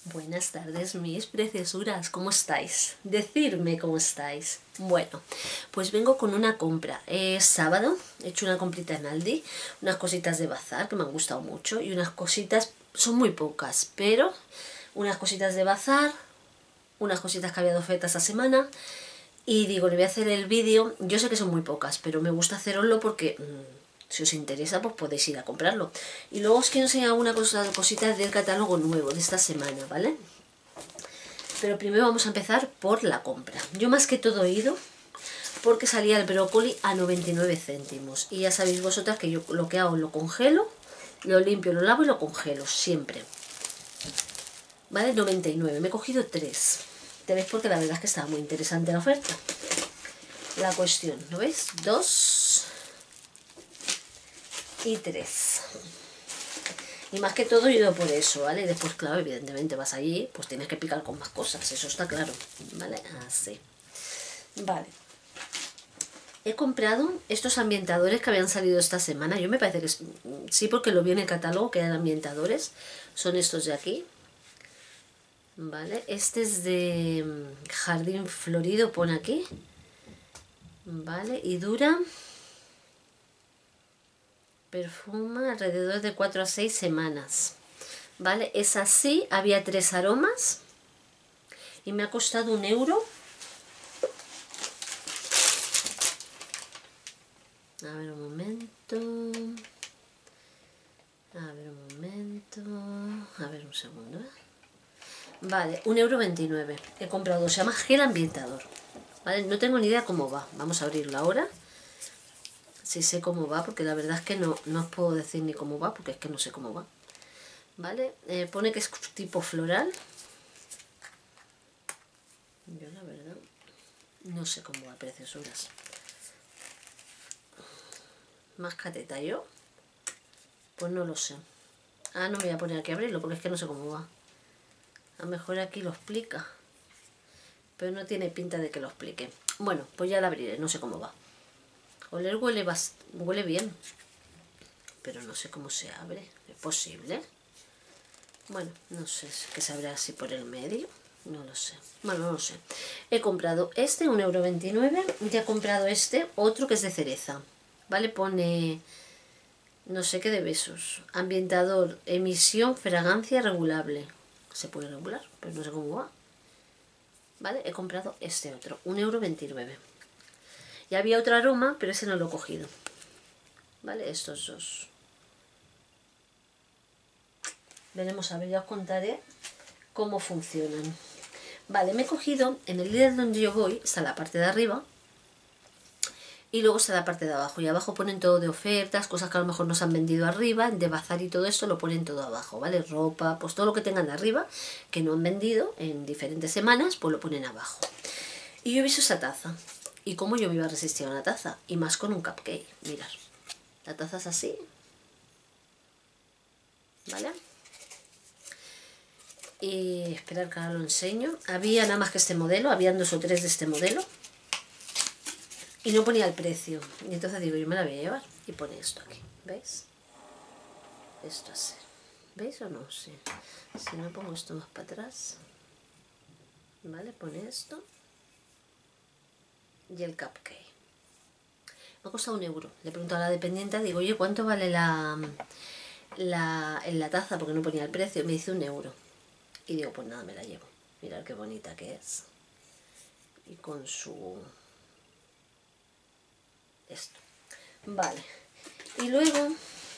Buenas tardes, mis preciosuras, ¿cómo estáis? Decidme cómo estáis. Bueno, pues vengo con una compra. Es sábado, he hecho una comprita en Aldi, unas cositas de bazar que me han gustado mucho y unas cositas, son muy pocas, pero unas cositas de bazar, unas cositas que había de oferta esta semana y digo, le voy a hacer el vídeo. Yo sé que son muy pocas, pero me gusta haceroslo porque si os interesa, pues podéis ir a comprarlo. Y luego os quiero enseñar alguna cositas del catálogo nuevo de esta semana, ¿vale? Pero primero vamos a empezar por la compra. Yo más que todo he ido porque salía el brócoli a 99 céntimos. Y ya sabéis vosotras que yo lo que hago, lo congelo, lo limpio, lo lavo y lo congelo, siempre. ¿Vale? 99. Me he cogido 3. Te ves porque la verdad es que estaba muy interesante la oferta. La cuestión, ¿lo ves? 2 y 3. Y más que todo he ido por eso, ¿vale? Y después, claro, evidentemente vas allí, pues tienes que picar con más cosas, eso está claro, ¿vale? Así. Vale. He comprado estos ambientadores que habían salido esta semana. Yo me parece que sí, porque lo vi en el catálogo que eran ambientadores. Son estos de aquí. Vale. Este es de Jardín Florido, pone aquí. Vale. Y dura... perfuma alrededor de 4 a 6 semanas. ¿Vale? Es así, había 3 aromas y me ha costado €1. A ver un momento. A ver un momento. A ver un segundo. Vale, €1,29. He comprado dos, se llama gel ambientador. ¿Vale? No tengo ni idea cómo va. Vamos a abrirlo ahora. Si sé cómo va, porque la verdad es que no os puedo decir ni cómo va, porque es que no sé cómo va. ¿Vale? Pone que es tipo floral. Yo la verdad no sé cómo va, preciosuras. Más cateta yo, pues no lo sé. No me voy a poner aquí a abrirlo porque es que no sé cómo va. A lo mejor aquí lo explica, pero no tiene pinta de que lo explique. Bueno, pues ya lo abriré, no sé cómo va. Oler huele bien, pero no sé cómo se abre. ¿Es posible? Bueno, no sé, que se abre así por el medio. No lo sé. Bueno, no lo sé. He comprado este, €1,29. Y he comprado este, otro que es de cereza. ¿Vale? Pone... no sé qué de besos. Ambientador, emisión, fragancia regulable. Se puede regular, pero no sé cómo va. ¿Vale? He comprado este otro, €1,29. Y había otro aroma, pero ese no lo he cogido. ¿Vale? Estos dos. Veremos, a ver, ya os contaré cómo funcionan. Vale, me he cogido, en el Lidl donde yo voy, está la parte de arriba. Y luego está la parte de abajo. Y abajo ponen todo de ofertas, cosas que a lo mejor nos han vendido arriba, de bazar y todo esto lo ponen todo abajo, ¿vale? Ropa, pues todo lo que tengan arriba, que no han vendido en diferentes semanas, pues lo ponen abajo. Y yo he visto esa taza. ¿Y cómo yo me iba a resistir a una taza? Y más con un cupcake. Mirad, la taza es así. ¿Vale? Y esperar que ahora lo enseño. Había nada más que este modelo, habían 2 o 3 de este modelo. Y no ponía el precio. Y entonces digo, yo me la voy a llevar. Y pone esto aquí, ¿veis? Esto así. ¿Veis o no? Sí. Si no pongo esto más para atrás. ¿Vale? Pone esto. Y el cupcake. Me ha costado €1. Le pregunto a la dependiente, digo, oye, ¿cuánto vale en la taza? Porque no ponía el precio. Me dice €1. Y digo, pues nada, me la llevo. Mirad qué bonita que es. Y con su... esto. Vale. Y luego...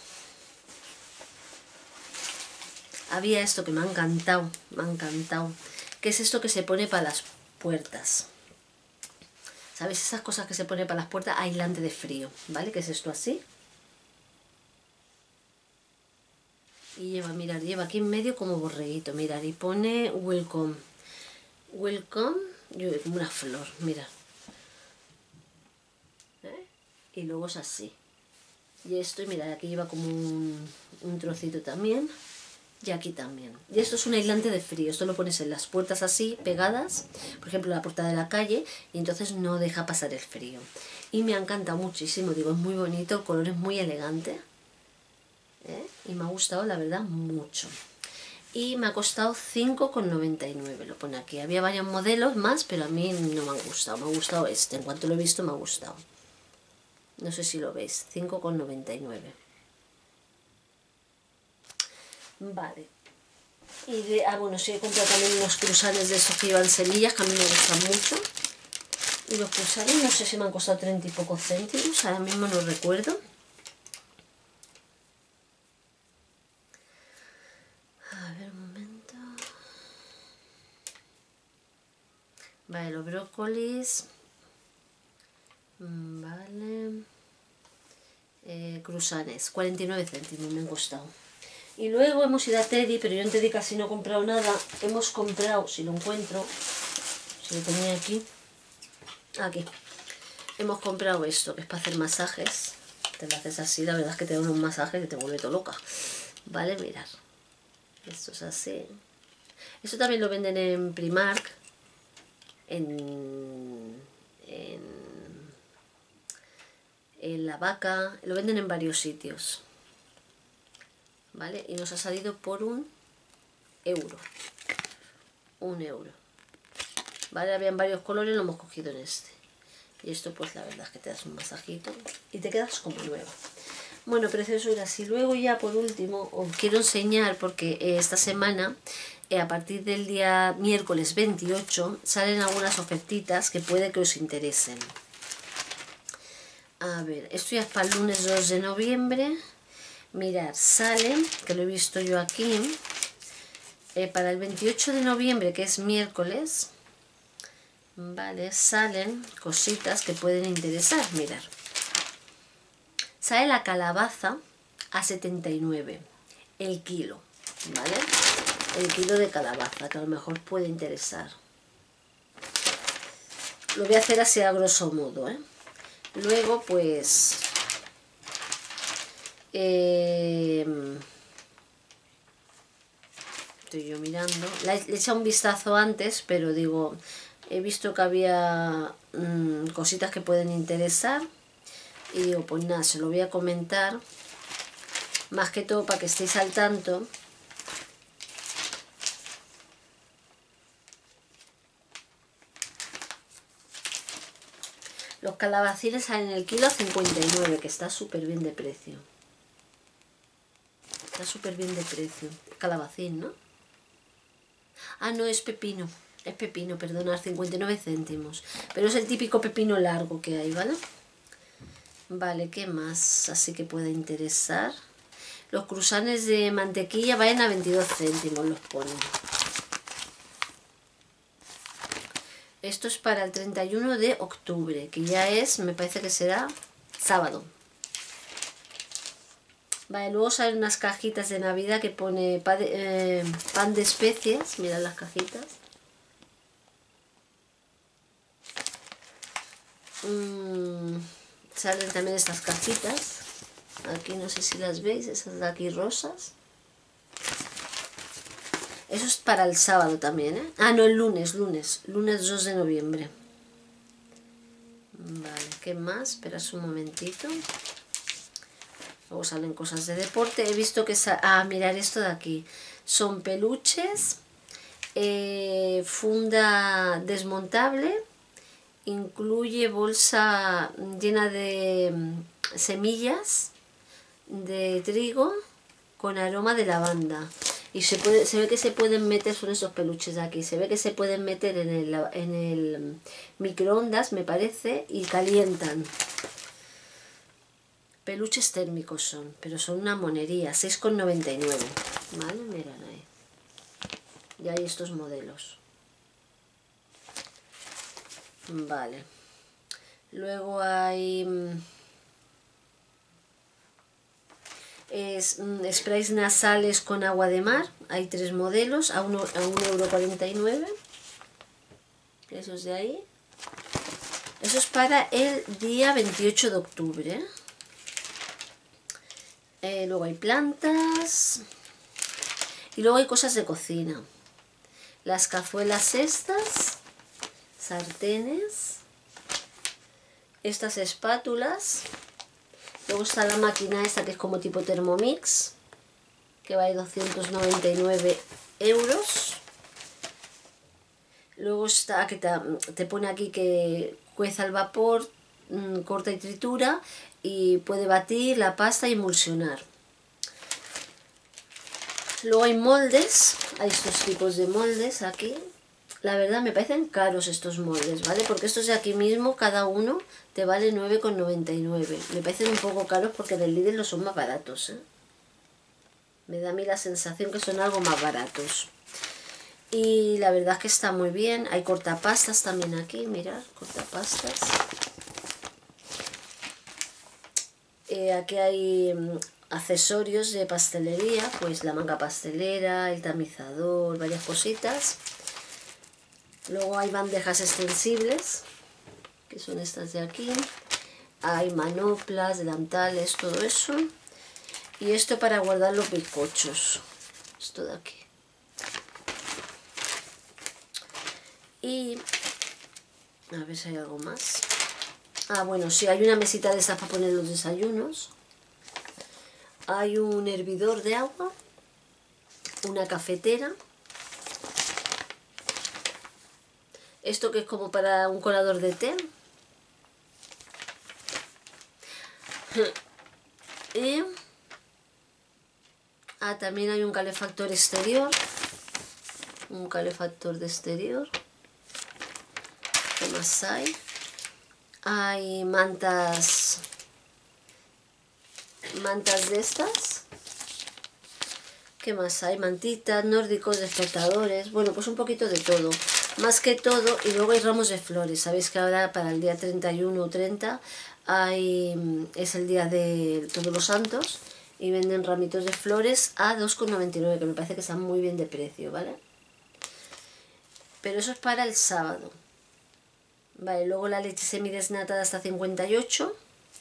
había esto que me ha encantado, que es esto que se pone para las puertas. ¿Sabéis? Esas cosas que se pone para las puertas, aislante de frío, ¿vale? Que es esto así. Y lleva, mirad, lleva aquí en medio como borreguito, mirad, y pone welcome. Welcome, como una flor, mirad. Y luego es así. Y esto, y mirad, aquí lleva como un trocito también. Y aquí también. Y esto es un aislante de frío. Esto lo pones en las puertas así, pegadas. Por ejemplo, la puerta de la calle. Y entonces no deja pasar el frío. Y me ha encantado muchísimo. Digo, es muy bonito. El color es muy elegante. Y me ha gustado, la verdad, mucho. y me ha costado 5,99, lo pone aquí. Había varios modelos más, pero a mí no me han gustado. Me ha gustado este, en cuanto lo he visto me ha gustado. No sé si lo veis, 5,99. Vale. Y bueno, sí, he comprado también unos cruzanes de esos que llevan semillas, que a mí me gustan mucho. Y los cruzanes no sé si me han costado 30 y pocos céntimos, ahora mismo no recuerdo. A ver, un momento. Vale, los brócolis. Vale. Cruzanes, 49 céntimos me han costado. Y luego hemos ido a Teddy, pero yo en Teddy casi no he comprado nada. Hemos comprado, si lo encuentro, si lo tenía aquí. Aquí. Hemos comprado esto, que es para hacer masajes. Te lo haces así, la verdad es que te da unos masajes que te vuelve todo loca. Vale, mirad. Esto es así. Esto también lo venden en Primark. En La Vaca. Lo venden en varios sitios. ¿Vale? Y nos ha salido por 1 euro. 1 euro. ¿Vale? Habían varios colores, lo hemos cogido en este. Y esto pues la verdad es que te das un masajito y te quedas como nueva. Bueno, preciosuras, y luego ya por último os quiero enseñar, porque esta semana, a partir del día miércoles 28, salen algunas ofertitas que puede que os interesen. A ver, esto ya es para el lunes 2 de noviembre. Mirad, salen, que lo he visto yo aquí, para el 28 de noviembre, que es miércoles, vale, salen cositas que pueden interesar. Mirad, sale la calabaza a 79 el kilo, ¿vale? El kilo de calabaza, que a lo mejor puede interesar. Lo voy a hacer así a grosso modo, ¿eh? Luego, pues... estoy yo mirando. Le he echado un vistazo antes, pero digo... He visto que había cositas que pueden interesar. Y digo, pues nada, se lo voy a comentar. Más que todo para que estéis al tanto. Los calabacines salen el kilo a 59, que está súper bien de precio. Está súper bien de precio. Calabacín, ¿no? Ah, no, es pepino. Es pepino, perdonad, 59 céntimos. Pero es el típico pepino largo que hay, ¿vale? Vale, ¿qué más? Así que puede interesar. Los cruzanes de mantequilla valen a 22 céntimos, los ponen. Esto es para el 31 de octubre, que ya es, me parece que será sábado. Vale, luego salen unas cajitas de Navidad que pone pan de especias. Mirad las cajitas. Salen también estas cajitas. Aquí no sé si las veis, esas de aquí rosas. Eso es para el sábado también, ¿eh? Ah, no, el lunes 2 de noviembre. Vale, ¿qué más? Esperas un momentito. Luego salen cosas de deporte. He visto que... mirad esto de aquí. Son peluches, funda desmontable, incluye bolsa llena de semillas de trigo con aroma de lavanda. Y se ve que se pueden meter, son esos peluches de aquí, se ve que se pueden meter en el microondas, me parece, y calientan. Peluches térmicos son, pero son una monería, 6,99. ¿Vale? Miren ahí. Y hay estos modelos. Vale. Luego hay... sprays nasales con agua de mar. Hay 3 modelos a 1,49 €. Esos de ahí. Eso es para el día 28 de octubre. Luego hay plantas. Y luego hay cosas de cocina. Las cazuelas estas. Sartenes. Estas espátulas. Luego está la máquina esta que es como tipo Thermomix. que vale 299 euros. Luego está que te pone aquí que cueza al vapor, corta y tritura, y puede batir la pasta y emulsionar. Luego hay moldes, hay estos tipos de moldes aquí. La verdad me parecen caros estos moldes, ¿vale? Porque estos de aquí mismo, cada uno te vale 9,99. Me parecen un poco caros porque del Lidl los son más baratos, ¿eh? Me da a mí la sensación que son algo más baratos. Y la verdad es que está muy bien. Hay cortapastas también aquí, mirad, cortapastas. Aquí hay accesorios de pastelería, pues la manga pastelera, el tamizador, varias cositas. Luego hay bandejas extensibles, que son estas de aquí. Hay manoplas, delantales, todo eso. Y esto para guardar los bizcochos. Esto de aquí. Y a ver si hay algo más. Ah, bueno, sí, hay una mesita de esas para poner los desayunos. Hay un hervidor de agua. Una cafetera. Esto que es como para un colador de té. Y también hay un calefactor exterior. Un calefactor de exterior. ¿Qué más hay? Hay mantas de estas. ¿Qué más hay? Mantitas, nórdicos, despertadores. Bueno, pues un poquito de todo. Más que todo. Y luego hay ramos de flores. Sabéis que ahora para el día 31 o 30 es el día de Todos los Santos. Y venden ramitos de flores a 2,99, que me parece que están muy bien de precio, ¿vale? Pero eso es para el sábado. Vale, luego la leche semidesnatada hasta 58.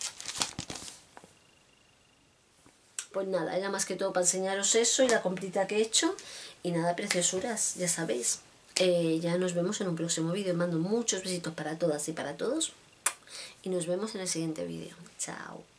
Pues nada, era más que todo para enseñaros eso y la comprita que he hecho. Y nada, preciosuras, ya sabéis. Ya nos vemos en un próximo vídeo. Mando muchos besitos para todas y para todos. Y nos vemos en el siguiente vídeo. Chao.